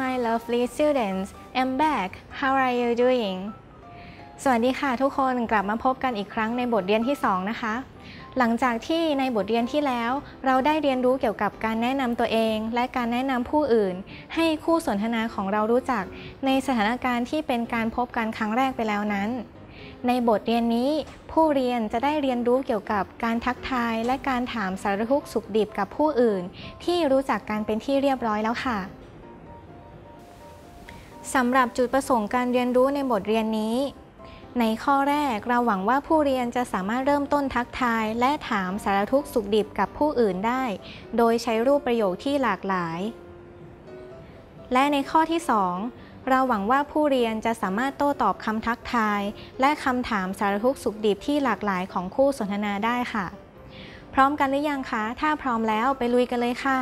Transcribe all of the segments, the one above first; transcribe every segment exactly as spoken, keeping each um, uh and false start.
my lovely students I'm back how are you doing สวัสดีค่ะทุกคนกลับมาพบกันอีกครั้งในบทเรียนที่สองนะคะหลังจากที่ในบทเรียนที่แล้วเราได้เรียนรู้เกี่ยวกับการแนะนำตัวเองและการแนะนำผู้อื่นให้คู่สนทนาของเรารู้จักในสถานการณ์ที่เป็นการพบกันครั้งแรกไปแล้วนั้นในบทเรียนนี้ผู้เรียนจะได้เรียนรู้เกี่ยวกับการทักทายและการถามสารทุกข์สุขดิบกับผู้อื่นที่รู้จักกันเป็นที่เรียบร้อยแล้วค่ะสำหรับจุดประสงค์การเรียนรู้ในบทเรียนนี้ในข้อแรกเราหวังว่าผู้เรียนจะสามารถเริ่มต้นทักทายและถามสารทุกข์สุขดิบกับผู้อื่นได้โดยใช้รูปประโยคที่หลากหลายและในข้อที่สองเราหวังว่าผู้เรียนจะสามารถโต้ตอบคำทักทายและคำถามสารทุกข์สุขดิบที่หลากหลายของคู่สนทนาได้ค่ะพร้อมกันหรือยังคะถ้าพร้อมแล้วไปลุยกันเลยค่ะ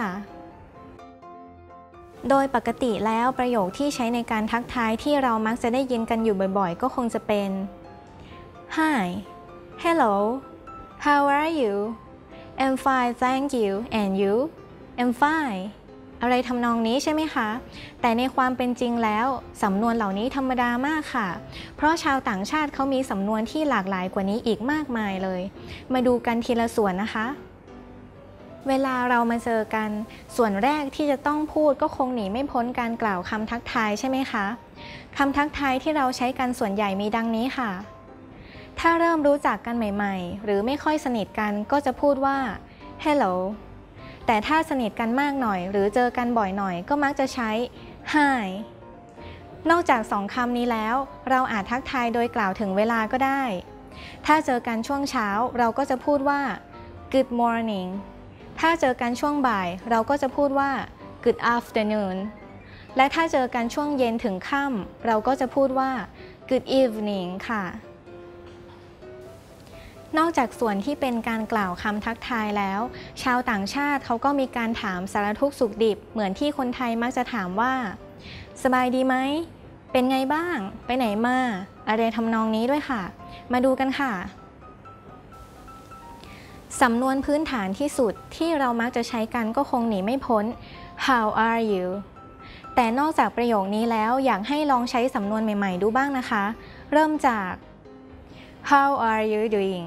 โดยปกติแล้วประโยคที่ใช้ในการทักทายที่เรามักจะได้ยินกันอยู่บ่อยๆก็คงจะเป็น Hi Hello How are you I'm fine thank you and you I'm fine อะไรทำนองนี้ใช่ไหมคะแต่ในความเป็นจริงแล้วสำนวนเหล่านี้ธรรมดามากค่ะเพราะชาวต่างชาติเขามีสำนวนที่หลากหลายกว่านี้อีกมากมายเลยมาดูกันทีละส่วนนะคะเวลาเรามาเจอกันส่วนแรกที่จะต้องพูดก็คงหนีไม่พ้นการกล่าวคำทักทายใช่ไหมคะคำทักทายที่เราใช้กันส่วนใหญ่มีดังนี้ค่ะถ้าเริ่มรู้จักกันใหม่ๆหรือไม่ค่อยสนิทกันก็จะพูดว่า Hello แต่ถ้าสนิทกันมากหน่อยหรือเจอกันบ่อยหน่อยก็มักจะใช้ Hi นอกจากสองคำนี้แล้วเราอาจทักทายโดยกล่าวถึงเวลาก็ได้ถ้าเจอกันช่วงเช้าเราก็จะพูดว่า Good morningถ้าเจอกันช่วงบ่ายเราก็จะพูดว่า Good afternoon และถ้าเจอกันช่วงเย็นถึงค่ำเราก็จะพูดว่า Good evening ค่ะนอกจากส่วนที่เป็นการกล่าวคำทักทายแล้วชาวต่างชาติเขาก็มีการถามสารทุกข์สุขดิบเหมือนที่คนไทยมักจะถามว่าสบายดีไหมเป็นไงบ้างไปไหนมาอะไรทำนองนี้ด้วยค่ะมาดูกันค่ะสำนวนพื้นฐานที่สุดที่เรามักจะใช้กันก็คงหนีไม่พ้น How are you แต่นอกจากประโยคนี้แล้วอยากให้ลองใช้สำนวนใหม่ๆดูบ้างนะคะเริ่มจาก How are you doing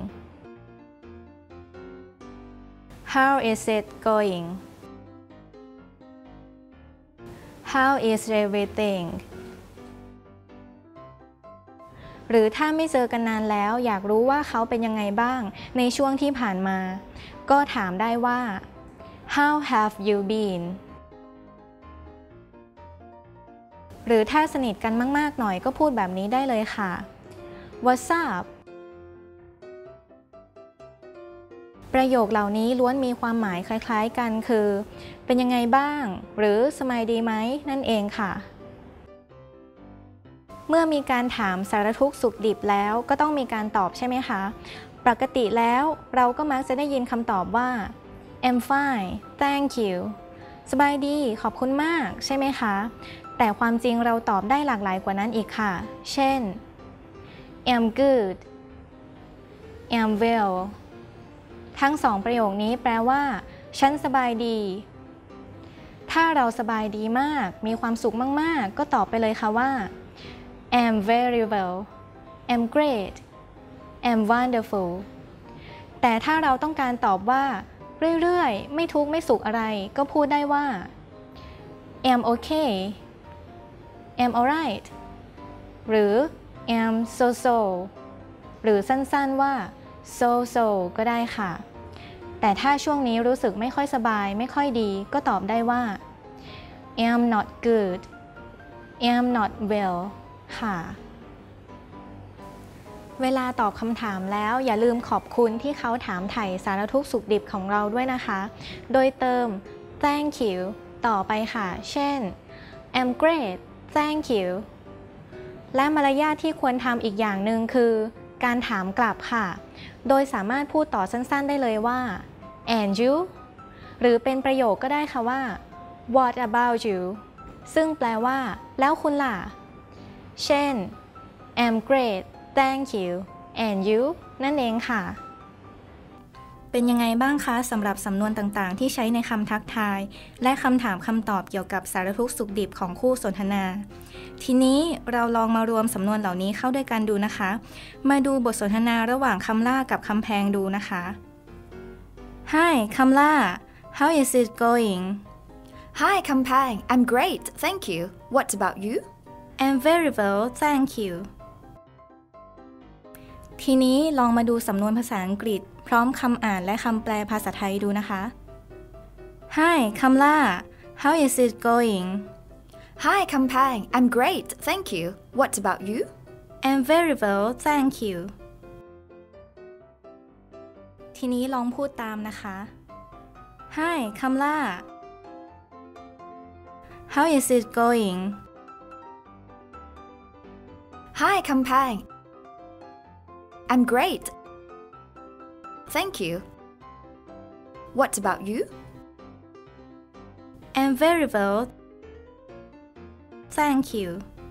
How is it going How is everything หรือถ้าไม่เจอกันนานแล้วอยากรู้ว่าเขาเป็นยังไงบ้างในช่วงที่ผ่านมาก็ถามได้ว่า How have you been หรือถ้าสนิทกันมากๆหน่อยก็พูดแบบนี้ได้เลยค่ะ What's up ประโยคเหล่านี้ล้วนมีความหมายคล้ายๆกันคือเป็นยังไงบ้างหรือสบายดีไหมนั่นเองค่ะเมื่อมีการถามสารทุกข์สุขดิบแล้วก็ต้องมีการตอบใช่ไหมคะปกติแล้วเราก็มักจะได้ยินคำตอบว่า I'm fine thank you สบายดีขอบคุณมากใช่ไหมคะแต่ความจริงเราตอบได้หลากหลายกว่านั้นอีกค่ะเช่น I'm good I'm well ทั้งสองประโยคนี้แปลว่าฉันสบายดีถ้าเราสบายดีมากมีความสุขมากๆก็ตอบไปเลยค่ะว่าI'm very well I'm great I'm wonderful แต่ถ้าเราต้องการตอบว่าเรื่อยๆไม่ทุกข์ไม่สุขอะไรก็พูดได้ว่า I'm okay I'm alright หรือ I'm so so หรือสั้นๆว่า so so ก็ได้ค่ะแต่ถ้าช่วงนี้รู้สึกไม่ค่อยสบายไม่ค่อยดีก็ตอบได้ว่า I'm not good I'm not wellค่ะเวลาตอบคำถามแล้วอย่าลืมขอบคุณที่เขาถามไถ่สารทุกข์สุขดิบของเราด้วยนะคะโดยเติม thank you ต่อไปค่ะเช่น I'm great thank you และมารยาทที่ควรทำอีกอย่างหนึ่งคือการถามกลับค่ะโดยสามารถพูดต่อสั้นๆได้เลยว่า and you หรือเป็นประโยคก็ได้ค่ะว่า what about you ซึ่งแปลว่าแล้วคุณล่ะเช่น I'm great thank you and you นั่นเองค่ะ เเป็นยังไงบ้างคะสำหรับสำนวนต่างๆที่ใช้ในคำทักทายและคำถามคำตอบเกี่ยวกับสารทุกข์สุขดิบของคู่สนทนา ทีนี้เราลองมารวมสำนวนเหล่านี้เข้าด้วยกันดูนะคะ มาดูบทสนทนาระหว่างคำล่ากับคำแพงดูนะคะ Hi คำล่า How is it going? Hi, Kampang. I'm great, thank you. What about you? I'm very well, thank you. ทีนี้ลองมาดูสำนวนภาษาอังกฤษพร้อมคำอ่านและคำแปลภาษาไทยดูนะคะ Hi คำล่า How is it going? Hi, Kampang. I'm great, thank you. What about you? I'm very well, thank you. ทีนี้ลองพูดตามนะคะ Hi คำล่า How is it going? Hi, Kampang. I'm great. Thank you. What about you? I'm very well. Thank you.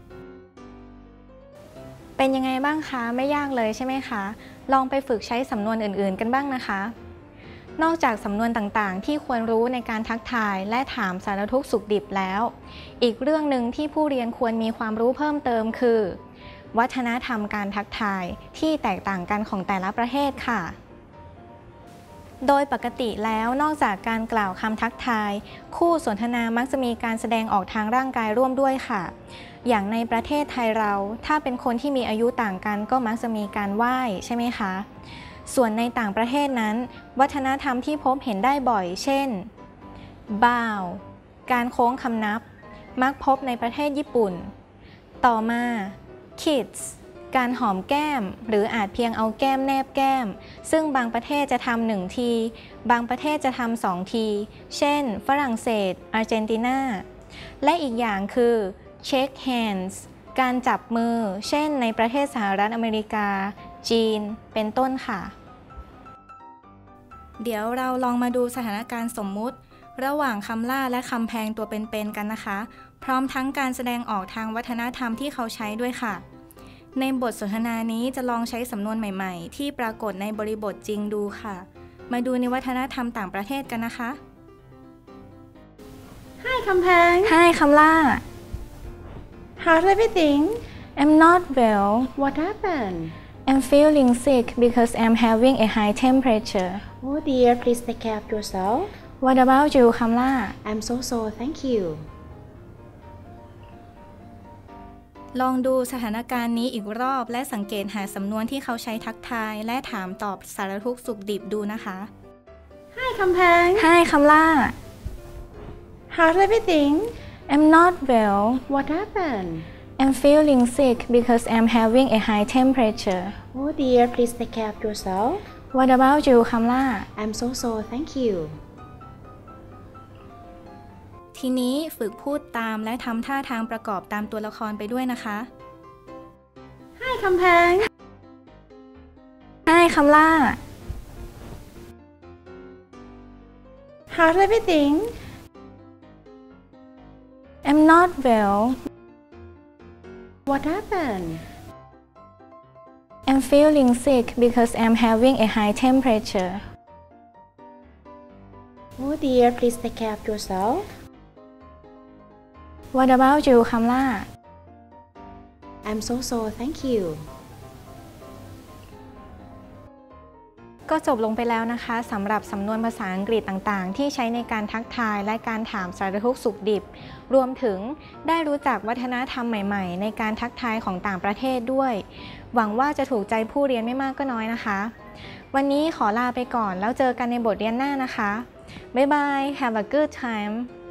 เป็นยังไงบ้างคะไม่ยากเลยใช่ไหมคะลองไปฝึกใช้สำนวนอื่นๆกันบ้างนะคะนอกจากสำนวนต่างๆที่ควรรู้ในการทักทายและถามสารทุกข์สุขดิบแล้วอีกเรื่องหนึ่งที่ผู้เรียนควรมีความรู้เพิ่มเติมคือวัฒนธรรมการทักทายที่แตกต่างกันของแต่ละประเทศค่ะโดยปกติแล้วนอกจากการกล่าวคำทักทายคู่สนทนามักจะมีการแสดงออกทางร่างกายร่วมด้วยค่ะอย่างในประเทศไทยเราถ้าเป็นคนที่มีอายุต่างกันก็มักจะมีการไหว้ใช่ไหมคะส่วนในต่างประเทศนั้นวัฒนธรรมที่พบเห็นได้บ่อยเช่น bow การโค้งคำนับมักพบในประเทศญี่ปุ่นต่อมา kiss การหอมแก้มหรืออาจเพียงเอาแก้มแนบแก้มซึ่งบางประเทศจะทำหนึ่งทีบางประเทศจะทำสองทีเช่นฝรั่งเศสอาร์เจนตินาและอีกอย่างคือ shake hands การจับมือเช่นในประเทศสหรัฐอเมริกาจีนเป็นต้นค่ะเดี๋ยวเราลองมาดูสถานการณ์สมมุติระหว่างคำล่าและคำแพงตัวเป็นๆกันนะคะพร้อมทั้งการแสดงออกทางวัฒนธรรมที่เขาใช้ด้วยค่ะในบทสนทนานี้จะลองใช้สำนวนใหม่ๆที่ปรากฏในบริบทจริงดูค่ะมาดูในวัฒนธรรมต่างประเทศกันนะคะ Hi คำแพง Hi คำล่า How's everything? I'm not well. What happened? I'm feeling sick because I'm having a high temperature. Oh dear, please take care of yourself. What about you คำล่า I'm so so, thank you. ลองดูสถานการณ์นี้อีกรอบและสังเกตหาสำนวนที่เขาใช้ทักทายและถามตอบสารทุกข์สุขดิบดูนะคะ Hi คำแพง Hi คำล่า How's everything? I'm not well. What happened? I'm feeling sick because I'm having a high temperature. Oh dear, please take care of yourself. What about you คำล่า I'm so so, thank you. ทีนี้ฝึกพูดตามและทำท่าทางประกอบตามตัวละครไปด้วยนะคะ Hi คำแพง Hi คำล่า How's everything? I'm not well. What happened? I'm feeling sick because I'm having a high temperature. Oh dear, please take care of yourself. What about you คำล่า I'm so so, thank you. ก็จบลงไปแล้วนะคะสำหรับสำนวนภาษาอังกฤษต่างๆที่ใช้ในการทักทายและการถามสารทุกข์สุขดิบรวมถึงได้รู้จักวัฒนธรรมใหม่ๆในการทักทายของต่างประเทศด้วยหวังว่าจะถูกใจผู้เรียนไม่มากก็น้อยนะคะวันนี้ขอลาไปก่อนแล้วเจอกันในบทเรียนหน้านะคะบ๊ายบาย Have a good time